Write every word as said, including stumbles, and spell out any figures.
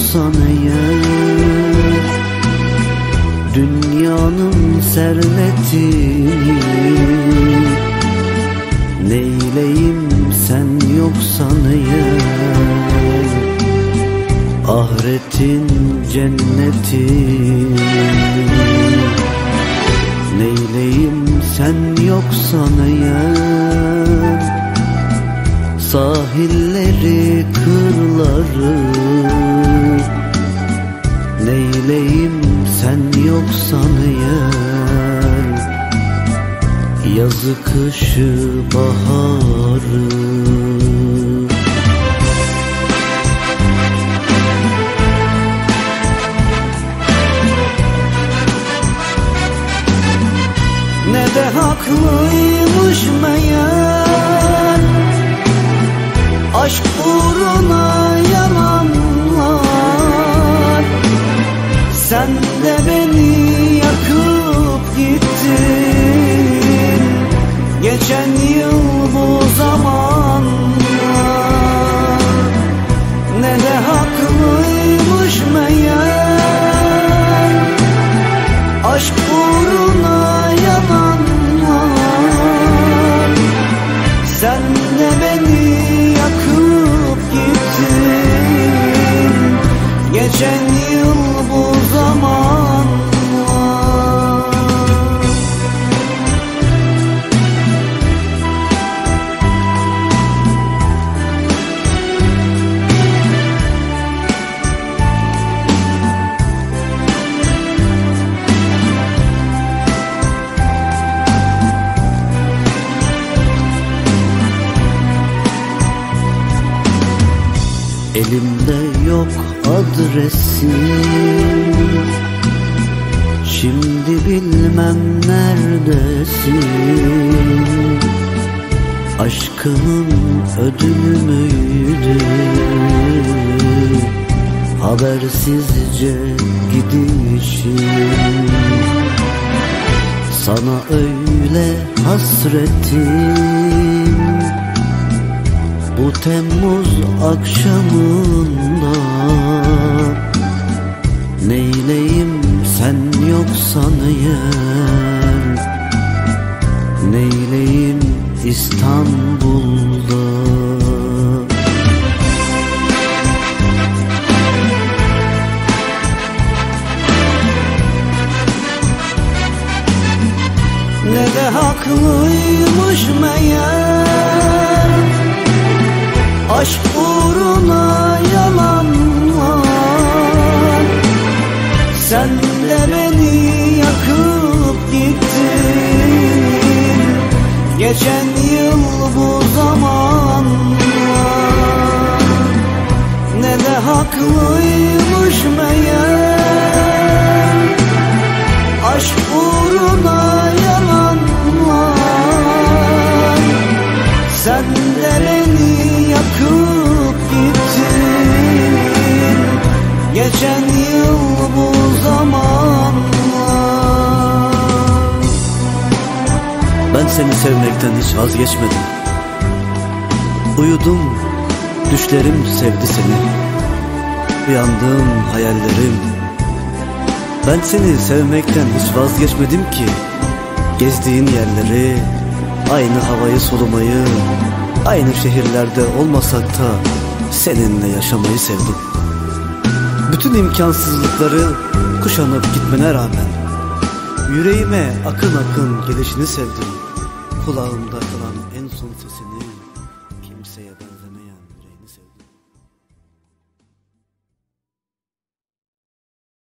yoksan eğer, dünyanın servetini neyleyim sen yoksan eğer, ahiretin cennetini neyleyim sen yoksan eğer, sahilleri kırları neyleyim sen yoksan eğer, yazı kışı baharı. Ne de haklıymış meğer aşk uğruna yalanlar, sen de beni yakıp gittin geçen yıl bu zamanlar. Ne de haklıymış meğer aşk uğruna yalanlar, sen de beni yakıp gittin geçen yıl bu zamanlar. Elimde yok adresin, şimdi bilmem neredesin. Aşkımın ödülü müydü habersizce gidişin? Sana öyle hasretim bu Temmuz akşamında, neyleyim sen yoksan eğer, neyleyim İstanbul'da. Ne de haklıymış meğer aşk uğruna yalanlar, sen de beni yakıp gittin geçen yıl bu zamanlar. Ne de haklıymış meğer aşk uğruna yalanlar, sen de beni yakıp gittin geçen yıl bu zamanlar. Ben seni sevmekten hiç vazgeçmedim. Uyudum, düşlerim sevdi seni, uyandım hayallerim. Ben seni sevmekten hiç vazgeçmedim ki, gezdiğin yerleri, aynı havayı solumayı, aynı şehirlerde olmasak da seninle yaşamayı sevdim. Bütün imkansızlıkları kuşanıp gitmene rağmen yüreğime akın akın gelişini sevdim. Kulağımda kalan en son sesini kimseye ben